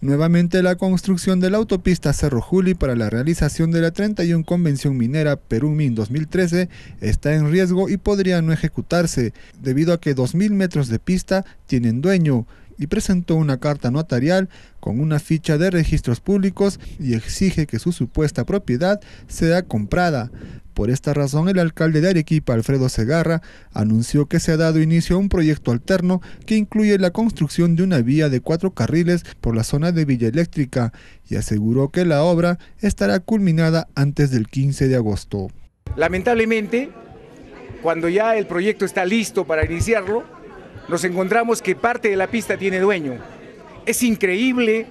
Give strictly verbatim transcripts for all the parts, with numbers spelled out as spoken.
Nuevamente, la construcción de la autopista Cerro Juli para la realización de la treinta y una Convención Minera Perú-Min dos mil trece está en riesgo y podría no ejecutarse, debido a que dos mil metros de pista tienen dueño, y presentó una carta notarial con una ficha de registros públicos y exige que su supuesta propiedad sea comprada. Por esta razón, el alcalde de Arequipa, Alfredo Segarra, anunció que se ha dado inicio a un proyecto alterno que incluye la construcción de una vía de cuatro carriles por la zona de Villa Eléctrica y aseguró que la obra estará culminada antes del quince de agosto. Lamentablemente, cuando ya el proyecto está listo para iniciarlo, nos encontramos que parte de la pista tiene dueño. Es increíble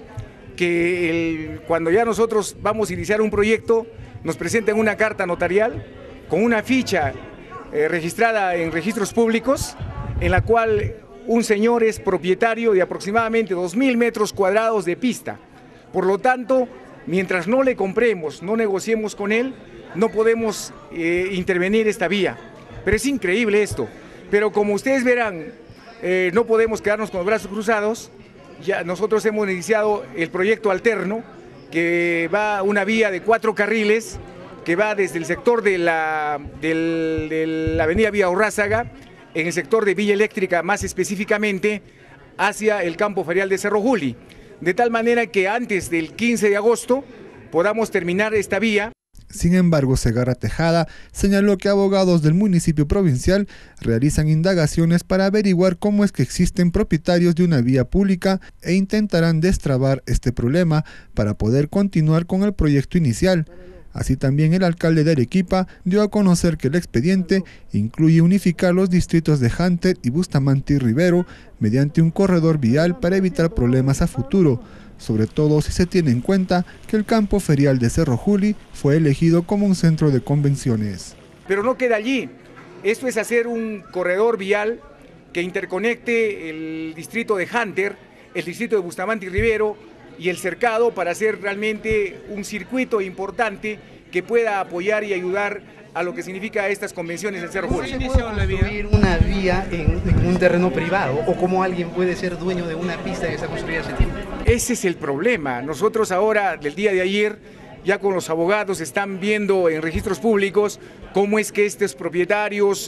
que el, cuando ya nosotros vamos a iniciar un proyecto, nos presenten una carta notarial con una ficha eh, registrada en registros públicos, en la cual un señor es propietario de aproximadamente dos mil metros cuadrados de pista. Por lo tanto, mientras no le compremos, no negociemos con él, no podemos eh, intervenir esta vía. Pero es increíble esto. Pero como ustedes verán, eh, no podemos quedarnos con los brazos cruzados. Ya nosotros hemos iniciado el proyecto alterno, que va una vía de cuatro carriles, que va desde el sector de la, del, de la avenida Vía Urrázaga, en el sector de Villa Eléctrica más específicamente, hacia el campo ferial de Cerro Juli, de tal manera que antes del quince de agosto podamos terminar esta vía. Sin embargo, Segarra Tejada señaló que abogados del municipio provincial realizan indagaciones para averiguar cómo es que existen propietarios de una vía pública e intentarán destrabar este problema para poder continuar con el proyecto inicial. Así también el alcalde de Arequipa dio a conocer que el expediente incluye unificar los distritos de Hunter y Bustamante y Rivero mediante un corredor vial para evitar problemas a futuro, sobre todo si se tiene en cuenta que el campo ferial de Cerro Juli fue elegido como un centro de convenciones. Pero no queda allí. Esto es hacer un corredor vial que interconecte el distrito de Hunter, el distrito de Bustamante y Rivero y el cercado para hacer realmente un circuito importante que pueda apoyar y ayudar a lo que significa estas convenciones del Cerro Juli. ¿Cómo se puede construir una vía en, en un terreno privado? ¿O cómo alguien puede ser dueño de una pista que se ha construido hace tiempo? Ese es el problema. Nosotros ahora, del día de ayer, ya con los abogados están viendo en registros públicos cómo es que estos propietarios,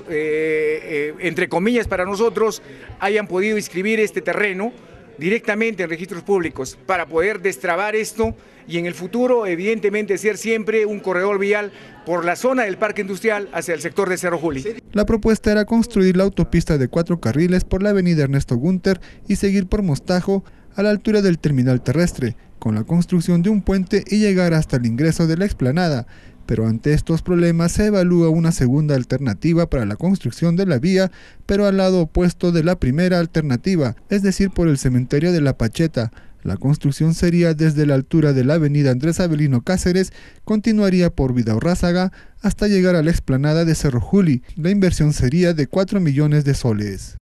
eh, eh, entre comillas para nosotros, hayan podido inscribir este terreno directamente en registros públicos para poder destrabar esto y en el futuro evidentemente ser siempre un corredor vial por la zona del parque industrial hacia el sector de Cerro Juli. La propuesta era construir la autopista de cuatro carriles por la avenida Ernesto Gunter y seguir por Mostajo a la altura del terminal terrestre, con la construcción de un puente y llegar hasta el ingreso de la explanada. Pero ante estos problemas se evalúa una segunda alternativa para la construcción de la vía, pero al lado opuesto de la primera alternativa, es decir, por el cementerio de La Pacheta. La construcción sería desde la altura de la avenida Andrés Avelino Cáceres, continuaría por Villa Urrázaga hasta llegar a la explanada de Cerro Juli. La inversión sería de cuatro millones de soles.